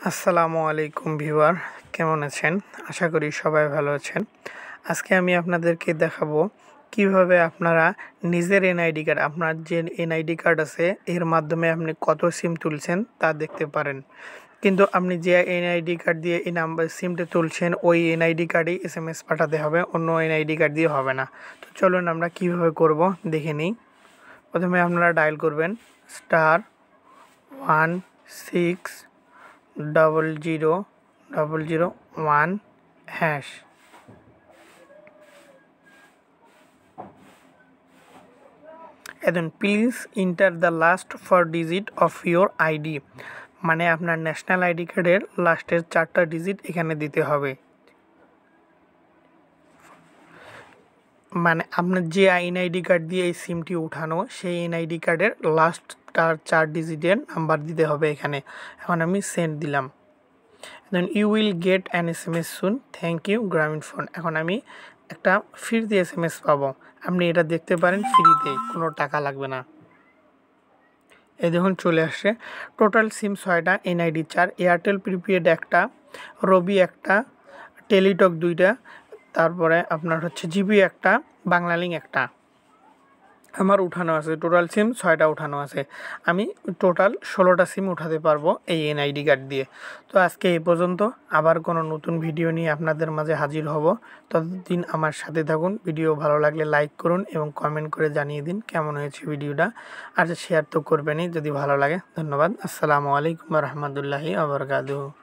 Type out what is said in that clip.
আসসালামু আলাইকুম ভিউয়ার, কেমন আছেন? আশা করি সবাই ভালো আছেন। আজকে আমি আপনাদেরকে দেখাবো কিভাবে আপনারা নিজের এনআইডি কার্ড, আপনার যে এনআইডি কার্ড আছে এর মাধ্যমে আপনি কত সিম তুলছেন তা দেখতে পারেন। কিন্তু আপনি যে এনআইডি কার্ড দিয়ে এই নাম্বার সিমটা তুলছেন ওই এনআইডি কার্ডেই এসএমএস পাঠাতে হবে, অন্য এনআইডি কার্ড দিয়ে হবে না। তো চলুন আমরা কিভাবে করব দেখে নিই। প্রথমে আপনারা ডায়াল করবেন *1600001#। and then please enter the last 4 digit of your ID, মানে আপনার ন্যাশনাল আইডি কার্ডের লাস্টের 4টা ডিজিট এখানে দিতে হবে। মানে আপনার যে এনআইডি কার্ড দিয়ে এই সিমটি উঠানো সেই এনআইডি কার্ডের লাস্ট 4 ডিজিটের নাম্বার দিতে হবে এখানে। এখন আমি সেন্ড দিলাম। Then you will get an SMS soon, thank you Grameenphone. এখন আমি একটা ফ্রিতে এসএমএস পাবো। আপনি এটা দেখতে পারেন ফ্রিতে, কোনো টাকা লাগবে না। এই দেখুন চলে আসছে। টোটাল সিম 6টা, এনআইডি 4, এয়ারটেল প্রিপেড একটা, রবি একটা, টেলিটক 2টা, তারপরে আপনার হচ্ছে জিবি একটা, বাংলালিংক একটা আমার উঠানো আছে। টোটাল সিম 6টা উঠানো আছে। আমি টোটাল 16টা সিম উঠাতে পারবো এই এনআইডি কার্ড দিয়ে। তো আজকে এই পর্যন্ত, আবার কোনো নতুন ভিডিও নিয়ে আপনাদের মাঝে হাজির হব। ততদিন আমার সাথে থাকুন। ভিডিও ভালো লাগলে লাইক করুন এবং কমেন্ট করে জানিয়ে দিন কেমন হয়েছে ভিডিওটা। আর শেয়ার তো করবেনই যদি ভালো লাগে। ধন্যবাদ। আসসালামু আলাইকুম ওয়া রাহমাতুল্লাহি ওয়া বারাকাতুহু।